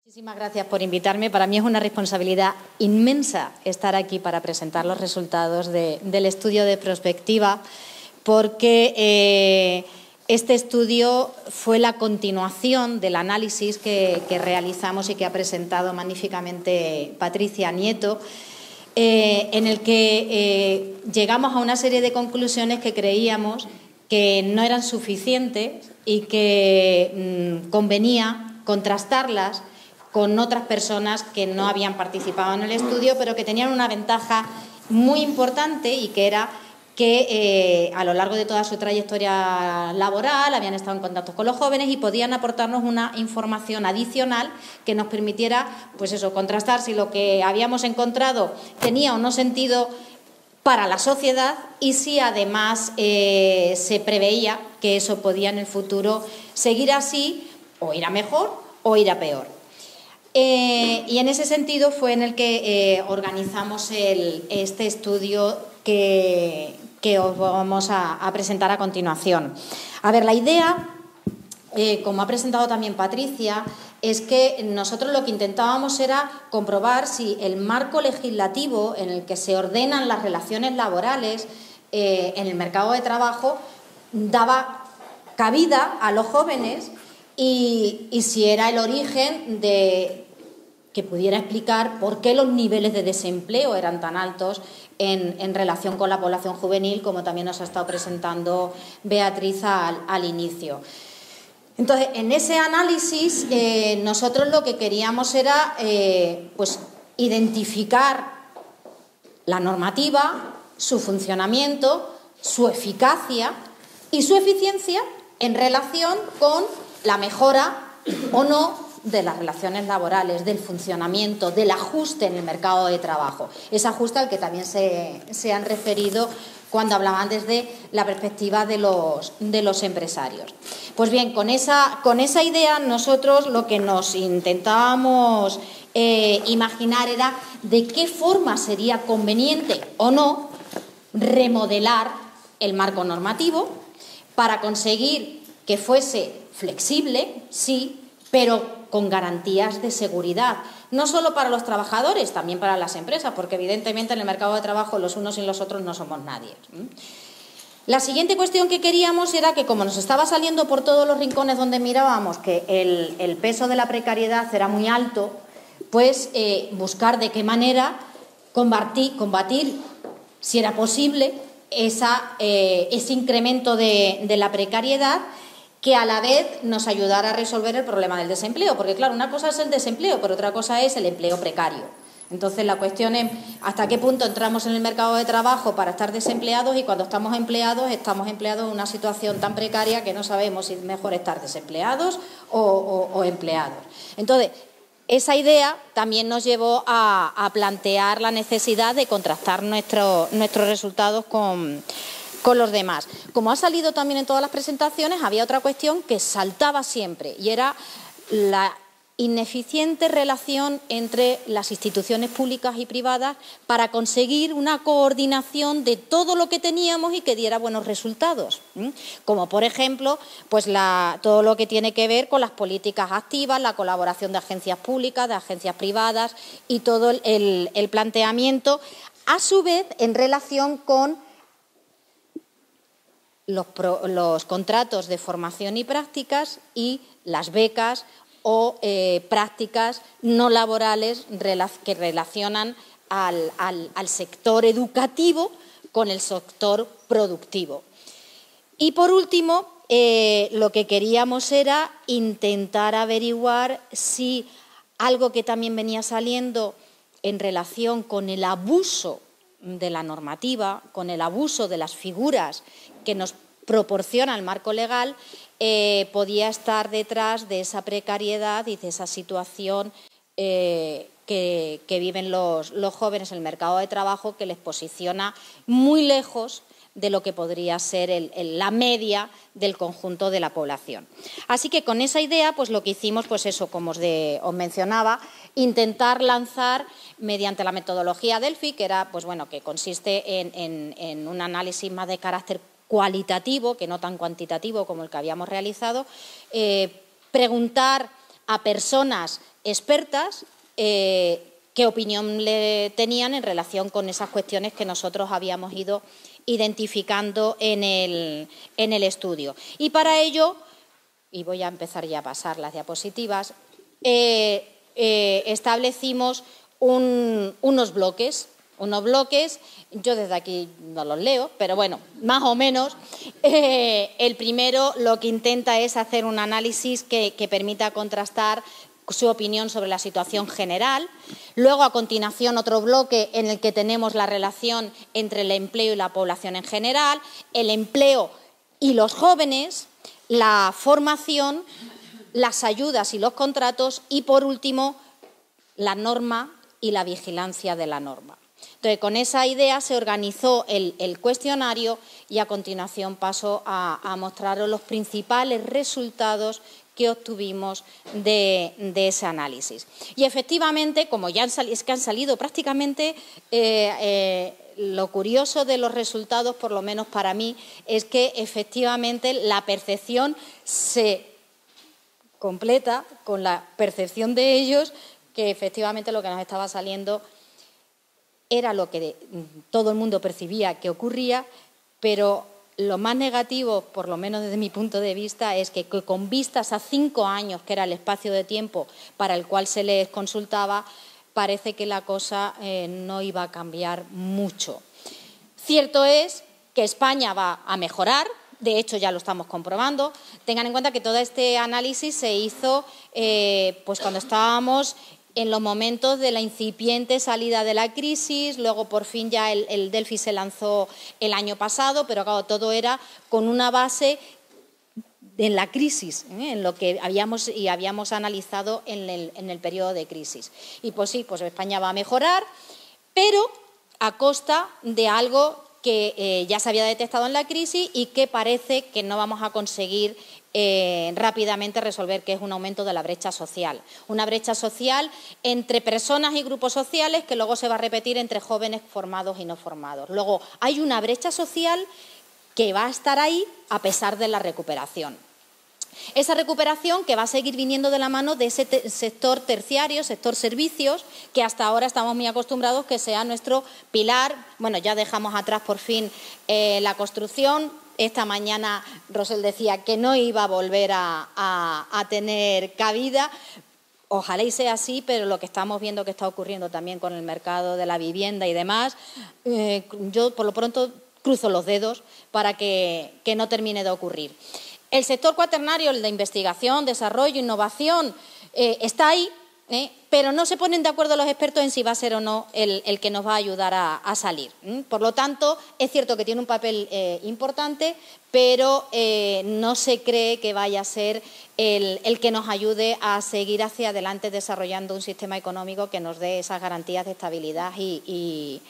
Muchísimas gracias por invitarme. Para mí es una responsabilidad inmensa estar aquí para presentar los resultados del estudio de prospectiva, porque este estudio fue la continuación del análisis que realizamos y que ha presentado magníficamente Patricia Nieto, en el que llegamos a una serie de conclusiones que creíamos que no eran suficientes y que convenía contrastarlas con otras personas que no habían participado en el estudio, pero que tenían una ventaja muy importante, y que era que a lo largo de toda su trayectoria laboral habían estado en contacto con los jóvenes y podían aportarnos una información adicional que nos permitiera, pues eso, contrastar si lo que habíamos encontrado tenía o no sentido para la sociedad, y si además se preveía que eso podía en el futuro seguir así, o ir a mejor o ir a peor. Y en ese sentido fue en el que organizamos este estudio que os vamos a presentar a continuación. A ver, la idea, como ha presentado también Patricia, es que nosotros lo que intentábamos era comprobar si el marco legislativo en el que se ordenan las relaciones laborales en el mercado de trabajo daba cabida a los jóvenes, y si era el origen que pudiera explicar por qué los niveles de desempleo eran tan altos en relación con la población juvenil, como también nos ha estado presentando Beatriz al inicio. Entonces, en ese análisis nosotros lo que queríamos era pues, identificar la normativa, su funcionamiento, su eficacia y su eficiencia en relación con la mejora o no de las relaciones laborales, del funcionamiento, del ajuste en el mercado de trabajo. Ese ajuste al que también se han referido cuando hablaban desde la perspectiva de los empresarios. Pues bien, con esa idea nosotros lo que nos intentábamos imaginar era de qué forma sería conveniente o no remodelar el marco normativo para conseguir que fuese flexible, sí, pero con garantías de seguridad, no solo para los trabajadores, también para las empresas, porque evidentemente en el mercado de trabajo los unos y los otros no somos nadie. La siguiente cuestión que queríamos era que, como nos estaba saliendo por todos los rincones donde mirábamos que el peso de la precariedad era muy alto, pues buscar de qué manera combatir, si era posible, ese incremento de la precariedad, que a la vez nos ayudara a resolver el problema del desempleo, porque claro, una cosa es el desempleo, pero otra cosa es el empleo precario. Entonces la cuestión es hasta qué punto entramos en el mercado de trabajo para estar desempleados, y cuando estamos empleados en una situación tan precaria que no sabemos si es mejor estar desempleados o empleados. Entonces, esa idea también nos llevó a plantear la necesidad de contrastar nuestros resultados con los demás. Como ha salido también en todas las presentaciones, había otra cuestión que saltaba siempre, y era la ineficiente relación entre las instituciones públicas y privadas para conseguir una coordinación de todo lo que teníamos y que diera buenos resultados. Como por ejemplo, pues todo lo que tiene que ver con las políticas activas, la colaboración de agencias públicas, de agencias privadas, y todo el planteamiento, a su vez en relación con los contratos de formación y prácticas y las becas o prácticas no laborales que relacionan al sector educativo con el sector productivo. Y por último, lo que queríamos era intentar averiguar si algo que también venía saliendo en relación con el abuso de la normativa, con el abuso de las figuras que nos proporciona el marco legal, podía estar detrás de esa precariedad y de esa situación que viven los jóvenes en el mercado de trabajo, que les posiciona muy lejos de lo que podría ser la media del conjunto de la población. Así que con esa idea, pues lo que hicimos, pues eso, como os mencionaba, intentar lanzar mediante la metodología Delphi, que era, pues bueno, que consiste en un análisis más de carácter cualitativo, que no tan cuantitativo como el que habíamos realizado, preguntar a personas expertas qué opinión le tenían en relación con esas cuestiones que nosotros habíamos ido identificando en el estudio. Y para ello, y voy a empezar ya a pasar las diapositivas, establecimos unos bloques. Yo desde aquí no los leo, pero bueno, más o menos. El primero lo que intenta es hacer un análisis que permita contrastar su opinión sobre la situación general. Luego, a continuación, otro bloque en el que tenemos la relación entre el empleo y la población en general, el empleo y los jóvenes, la formación, las ayudas y los contratos y, por último, la norma y la vigilancia de la norma. Entonces, con esa idea se organizó el cuestionario y, a continuación, paso a mostraros los principales resultados que obtuvimos de ese análisis. Y, efectivamente, como ya han salido prácticamente, lo curioso de los resultados, por lo menos para mí, es que, efectivamente, la percepción se completa con la percepción de ellos, que efectivamente lo que nos estaba saliendo era lo que todo el mundo percibía que ocurría, pero lo más negativo, por lo menos desde mi punto de vista, es que con vistas a 5 años, que era el espacio de tiempo para el cual se les consultaba, parece que la cosa no iba a cambiar mucho. Cierto es que España va a mejorar. De hecho, ya lo estamos comprobando. Tengan en cuenta que todo este análisis se hizo pues cuando estábamos en los momentos de la incipiente salida de la crisis. Luego, por fin, ya el Delfi se lanzó el año pasado, pero claro, todo era con una base en la crisis, en lo que habíamos analizado en el periodo de crisis. Y pues sí, pues España va a mejorar, pero a costa de algo que ya se había detectado en la crisis y que parece que no vamos a conseguir rápidamente resolver, que es un aumento de la brecha social. Una brecha social entre personas y grupos sociales que luego se va a repetir entre jóvenes formados y no formados. Luego, hay una brecha social que va a estar ahí a pesar de la recuperación. Esa recuperación que va a seguir viniendo de la mano de ese sector terciario, sector servicios, que hasta ahora estamos muy acostumbrados que sea nuestro pilar. Bueno, ya dejamos atrás por fin la construcción. Esta mañana Rosel decía que no iba a volver a tener cabida. Ojalá y sea así, pero lo que estamos viendo que está ocurriendo también con el mercado de la vivienda y demás, yo por lo pronto cruzo los dedos para que no termine de ocurrir. El sector cuaternario, el de investigación, desarrollo, innovación, está ahí, pero no se ponen de acuerdo los expertos en si va a ser o no el que nos va a ayudar a salir. Por lo tanto, es cierto que tiene un papel importante, pero no se cree que vaya a ser el que nos ayude a seguir hacia adelante desarrollando un sistema económico que nos dé esas garantías de estabilidad y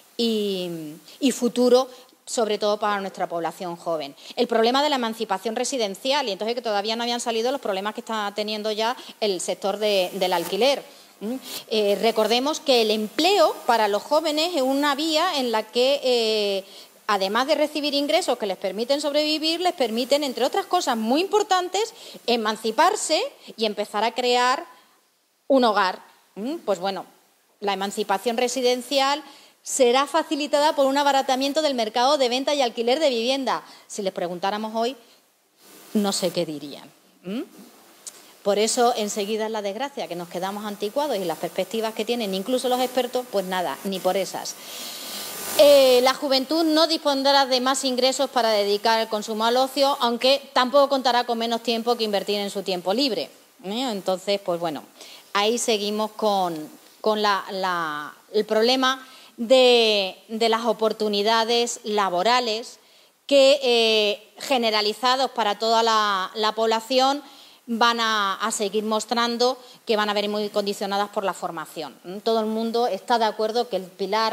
futuro, sobre todo para nuestra población joven. El problema de la emancipación residencial, y entonces que todavía no habían salido los problemas que está teniendo ya el sector del alquiler. Recordemos que el empleo para los jóvenes es una vía en la que, además de recibir ingresos que les permiten sobrevivir, les permiten, entre otras cosas muy importantes, emanciparse y empezar a crear un hogar. Pues bueno, la emancipación residencial será facilitada por un abaratamiento del mercado de venta y alquiler de vivienda. Si les preguntáramos hoy, no sé qué dirían. Por eso, enseguida es la desgracia, que nos quedamos anticuados y las perspectivas que tienen incluso los expertos, pues nada, ni por esas. La juventud no dispondrá de más ingresos para dedicar el consumo al ocio, aunque tampoco contará con menos tiempo que invertir en su tiempo libre. Entonces, pues bueno, ahí seguimos con el problema de las oportunidades laborales que, generalizados para toda la población, van a seguir mostrando que van a ver muy condicionadas por la formación. Todo el mundo está de acuerdo que el pilar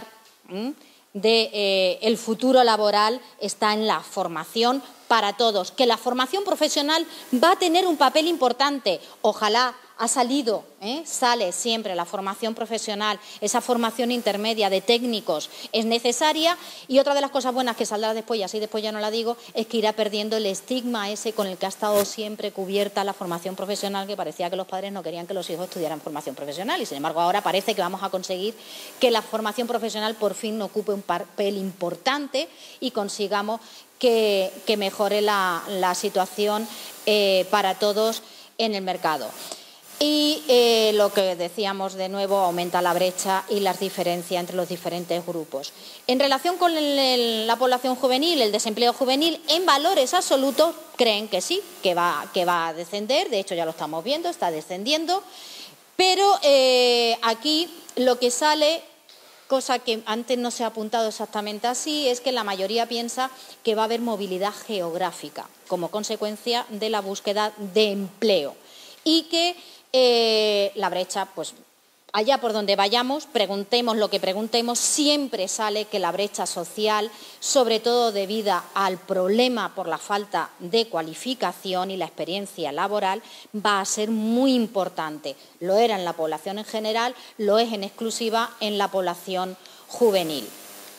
del futuro laboral está en la formación para todos, que la formación profesional va a tener un papel importante, ojalá sale siempre la formación profesional, esa formación intermedia de técnicos es necesaria, y otra de las cosas buenas que saldrá después, y así después ya no la digo, es que irá perdiendo el estigma ese con el que ha estado siempre cubierta la formación profesional, que parecía que los padres no querían que los hijos estudiaran formación profesional, y sin embargo ahora parece que vamos a conseguir que la formación profesional por fin ocupe un papel importante y consigamos que mejore la situación para todos en el mercado. Y lo que decíamos de nuevo, aumenta la brecha y las diferencias entre los diferentes grupos. En relación con la población juvenil, el desempleo juvenil, en valores absolutos creen que sí, que va a descender, de hecho ya lo estamos viendo, está descendiendo, pero aquí lo que sale, cosa que antes no se ha apuntado exactamente así, es que la mayoría piensa que va a haber movilidad geográfica como consecuencia de la búsqueda de empleo y que la brecha, pues allá por donde vayamos, preguntemos lo que preguntemos, siempre sale que la brecha social, sobre todo debido al problema por la falta de cualificación y la experiencia laboral, va a ser muy importante. Lo era en la población en general, lo es en exclusiva en la población juvenil.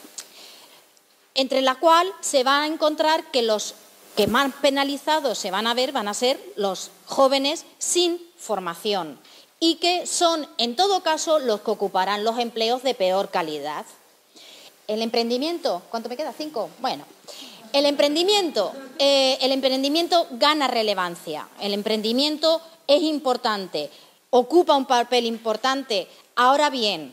Entre la cual se va a encontrar que los que más penalizados se van a ver van a ser los jóvenes sin formación y que son, en todo caso, los que ocuparán los empleos de peor calidad. El emprendimiento, ¿cuánto me queda? 5. Bueno, el emprendimiento gana relevancia, el emprendimiento es importante, ocupa un papel importante. Ahora bien,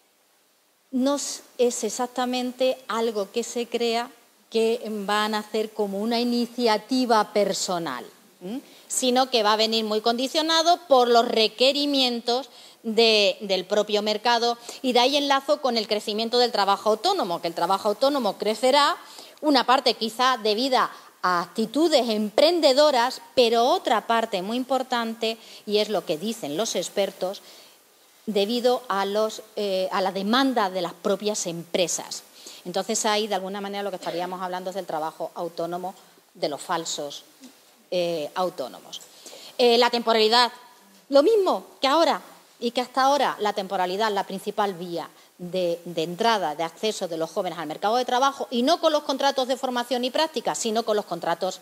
no es exactamente algo que se crea que van a hacer como una iniciativa personal, sino que va a venir muy condicionado por los requerimientos del propio mercado, y de ahí enlazo con el crecimiento del trabajo autónomo, que el trabajo autónomo crecerá, una parte quizá debida a actitudes emprendedoras, pero otra parte muy importante, y es lo que dicen los expertos, debido a la demanda de las propias empresas. Entonces ahí, de alguna manera, lo que estaríamos hablando es del trabajo autónomo, de los falsos autónomos. La temporalidad, lo mismo que ahora y que hasta ahora, la temporalidad, la principal vía de entrada, de acceso de los jóvenes al mercado de trabajo, y no con los contratos de formación y práctica, sino con los contratos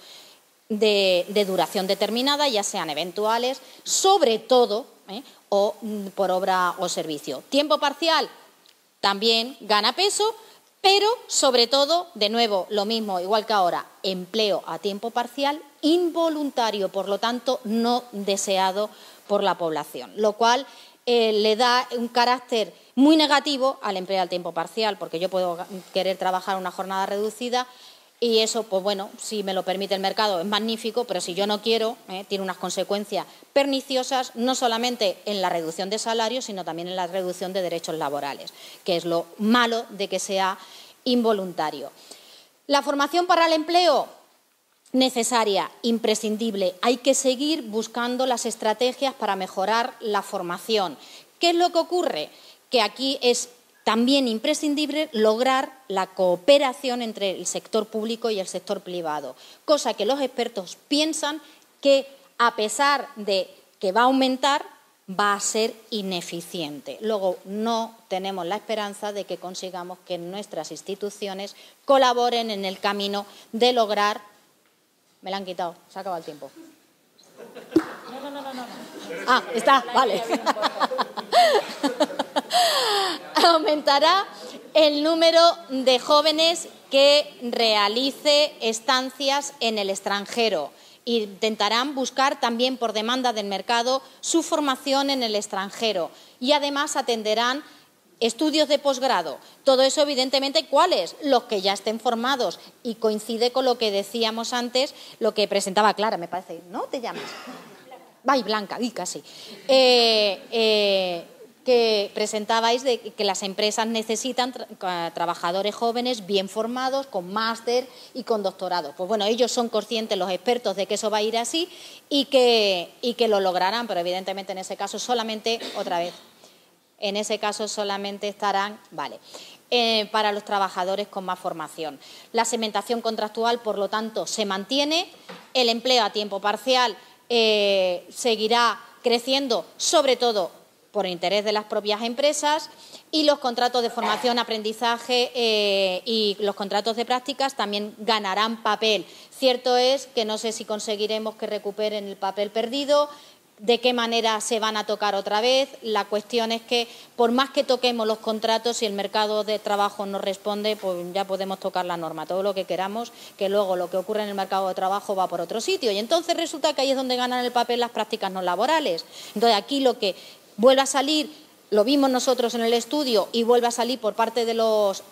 de duración determinada, ya sean eventuales, sobre todo, o por obra o servicio. Tiempo parcial también gana peso, pero sobre todo, de nuevo, lo mismo, igual que ahora, empleo a tiempo parcial involuntario, por lo tanto, no deseado por la población, lo cual le da un carácter muy negativo al empleo a tiempo parcial, porque yo puedo querer trabajar una jornada reducida y eso, pues bueno, si me lo permite el mercado es magnífico, pero si yo no quiero, tiene unas consecuencias perniciosas, no solamente en la reducción de salarios, sino también en la reducción de derechos laborales, que es lo malo de que sea involuntario. La formación para el empleo, necesaria, imprescindible. Hay que seguir buscando las estrategias para mejorar la formación. ¿Qué es lo que ocurre? Que aquí es también imprescindible lograr la cooperación entre el sector público y el sector privado, cosa que los expertos piensan que, a pesar de que va a aumentar, va a ser ineficiente. Luego, no tenemos la esperanza de que consigamos que nuestras instituciones colaboren en el camino de lograr... Me la han quitado, se ha acabado el tiempo. No. Ah, está, vale. Aumentará el número de jóvenes que realice estancias en el extranjero. Intentarán buscar también por demanda del mercado su formación en el extranjero y además atenderán estudios de posgrado. Todo eso, evidentemente, ¿cuáles? Los que ya estén formados, y coincide con lo que decíamos antes, lo que presentaba Clara, me parece. ¿No te llamas? Ay, Blanca, casi. Que presentabais de que las empresas necesitan trabajadores jóvenes bien formados, con máster y con doctorado. Pues bueno, ellos son conscientes, los expertos, de que eso va a ir así y que lo lograrán, pero evidentemente en ese caso solamente, otra vez, en ese caso solamente estarán, para los trabajadores con más formación. La segmentación contractual, por lo tanto, se mantiene. El empleo a tiempo parcial seguirá creciendo sobre todo por interés de las propias empresas, y los contratos de formación, aprendizaje y los contratos de prácticas también ganarán papel. Cierto es que no sé si conseguiremos que recuperen el papel perdido, de qué manera se van a tocar otra vez. La cuestión es que, por más que toquemos los contratos, si el mercado de trabajo no responde, pues ya podemos tocar la norma, todo lo que queramos, que luego lo que ocurre en el mercado de trabajo va por otro sitio. Y entonces resulta que ahí es donde ganan el papel las prácticas no laborales. Entonces, aquí lo que vuelve a salir, lo vimos nosotros en el estudio y vuelve a salir por parte de los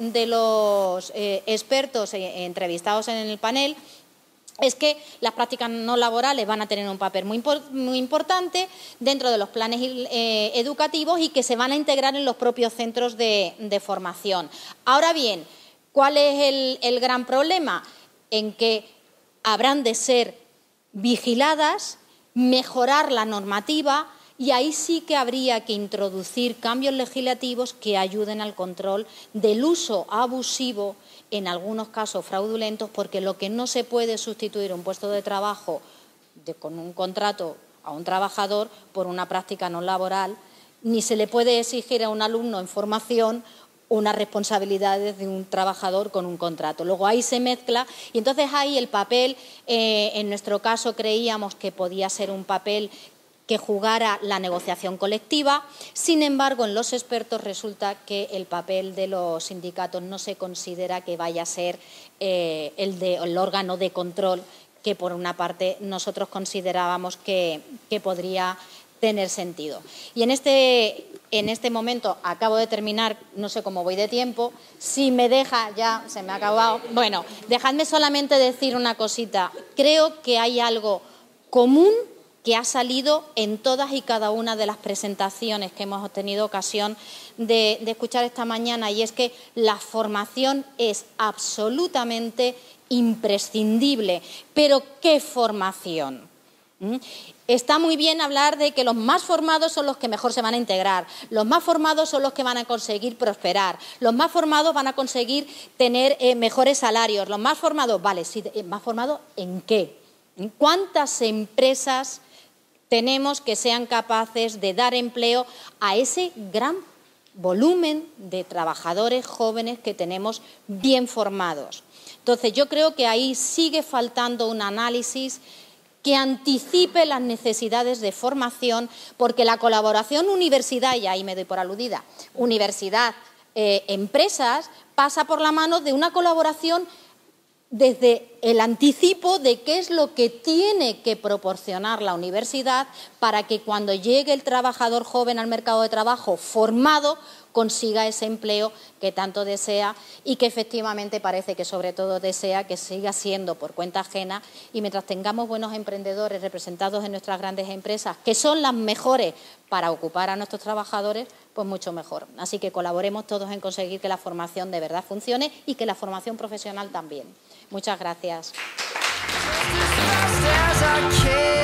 expertos entrevistados en el panel, es que las prácticas no laborales van a tener un papel muy importante dentro de los planes educativos y que se van a integrar en los propios centros de formación. Ahora bien, ¿cuál es el gran problema? En que habrán de ser vigiladas, mejorar la normativa, y ahí sí que habría que introducir cambios legislativos que ayuden al control del uso abusivo, en algunos casos fraudulentos, porque lo que no se puede sustituir un puesto de trabajo con un contrato a un trabajador por una práctica no laboral, ni se le puede exigir a un alumno en formación unas responsabilidades de un trabajador con un contrato. Luego ahí se mezcla y entonces ahí el papel, en nuestro caso creíamos que podía ser un papel que jugara la negociación colectiva. Sin embargo, en los expertos resulta que el papel de los sindicatos no se considera que vaya a ser el órgano de control que, por una parte, nosotros considerábamos que podría tener sentido. Y en este momento, acabo de terminar, no sé cómo voy de tiempo, si me deja, ya se me ha acabado. Bueno, dejadme solamente decir una cosita. Creo que hay algo común que ha salido en todas y cada una de las presentaciones que hemos tenido ocasión de escuchar esta mañana, y es que la formación es absolutamente imprescindible. ¿Pero qué formación? Está muy bien hablar de que los más formados son los que mejor se van a integrar, los más formados son los que van a conseguir prosperar, los más formados van a conseguir tener mejores salarios, los más formados, vale, sí, ¿más formados en qué? ¿Cuántas empresas tenemos que sean capaces de dar empleo a ese gran volumen de trabajadores jóvenes que tenemos bien formados? Entonces, yo creo que ahí sigue faltando un análisis que anticipe las necesidades de formación, porque la colaboración universidad, y ahí me doy por aludida, universidad-empresas, pasa por la mano de una colaboración desde el anticipo de qué es lo que tiene que proporcionar la universidad para que cuando llegue el trabajador joven al mercado de trabajo formado consiga ese empleo que tanto desea y que efectivamente parece que sobre todo desea que siga siendo por cuenta ajena, y mientras tengamos buenos emprendedores representados en nuestras grandes empresas, que son las mejores para ocupar a nuestros trabajadores, pues mucho mejor. Así que colaboremos todos en conseguir que la formación de verdad funcione y que la formación profesional también. Muchas gracias.